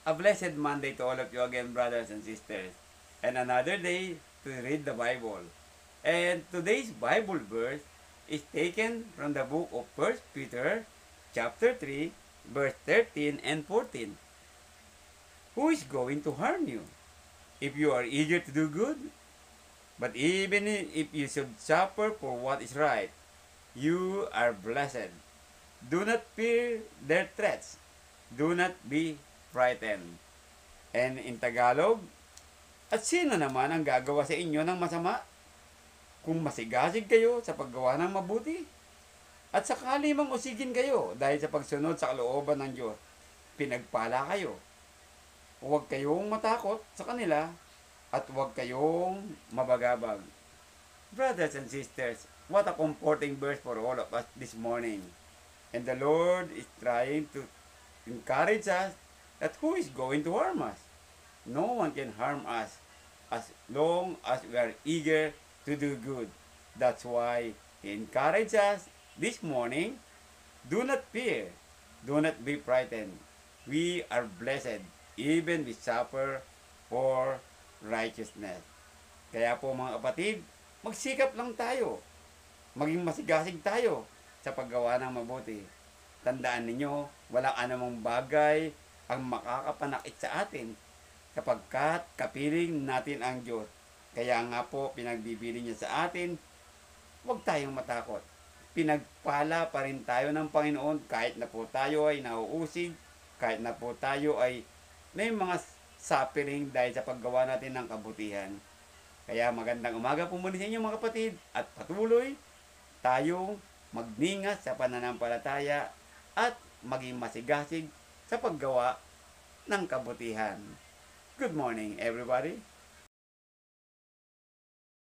A blessed Monday to all of you again, brothers and sisters. And another day to read the Bible. And today's Bible verse is taken from the book of 1 Peter, chapter 3, verse 13 and 14. Who is going to harm you if you are eager to do good? But even if you should suffer for what is right, you are blessed. Do not fear their threats. Do not be frightened. And in Tagalog, at sino naman ang gagawa sa inyo ng masama? Kung masigasig kayo sa paggawa ng mabuti? At sakali mang usigin kayo dahil sa pagsunod sa kalooban ng Diyos, pinagpala kayo. Huwag kayong matakot sa kanila at huwag kayong mabagabag. Brothers and sisters, what a comforting verse for all of us this morning. And the Lord is trying to encourage us that who is going to harm us? No one can harm us as long as we are eager to do good. That's why He encourages us this morning, do not fear, do not be frightened. We are blessed, even we suffer for righteousness. Kaya po mga kapatid, magsikap lang tayo. Maging masigasig tayo sa paggawa ng mabuti. Tandaan ninyo, walang anumang bagay ang makakapanakit sa atin kapagkat kapiling natin ang Diyos. Kaya nga po, pinagbibili niya sa atin, huwag tayong matakot. Pinagpala pa rin tayo ng Panginoon kahit na po tayo ay nauusig, kahit na po tayo ay may mga suffering dahil sa paggawa natin ng kabutihan. Kaya magandang umaga po muli sa inyo mga kapatid at patuloy tayong magningas sa pananampalataya at maging masigasig sa paggawa ng kabutihan. Good morning, everybody.